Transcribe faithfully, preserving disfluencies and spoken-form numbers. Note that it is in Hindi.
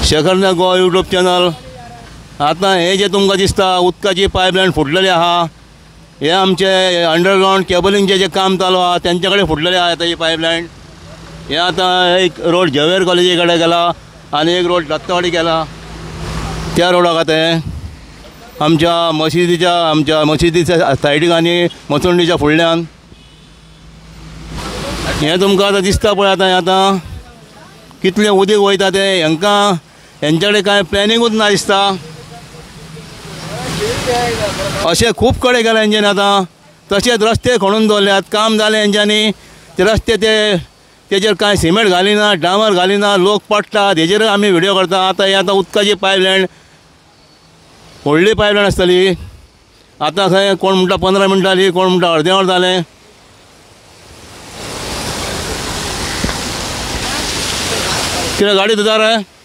Shekhar Goa YouTube channel. आतां हे जे तुमकां दिसता उदकाची पायपलायन फुटलेली आहा, हे आमचे अंडरग्राउंड केबलिंगचे जे काम चालू आहा त्यांच्या कडेन फुटलेले आहा आतां ही पायपलायन। हे आतां एक रोड झवेर कॉलेजी कडेन गेला आनी एक रोड दत्तवाडी गेला, त्या रोडाक आतां हे आमच्या मशिदीच्या आमच्या मशिदीच्या सायडीक आनी मसुंडीच्या फुडल्यान हे तुमकां आतां दिसता पळय। आतां आतां कितलें उदीक वयता तें हांकां हेंच्या कडेन कांय प्लॅनिंगूच ना दिसता। अशें खूब कडेन गेले हेंच्यांनी आतां, तशेंच रस्ते खणून दवरल्यात, काम जालें हेंच्यांनी, ते रस्ते ते तेजेर कांय सिमेंट घालिना, डामर घालिना, लोक पडटात, हेजेर आमी व्हिडियो करता। आतां हे आतां उदकाची पायपलायन व्हडली पायपलायन आसतली, आतां खंय कोण म्हणटा पंदरा मिनटां जाली, कोण म्हणटा अर्दें वर जालें। कितें गाडी तुजार आहे?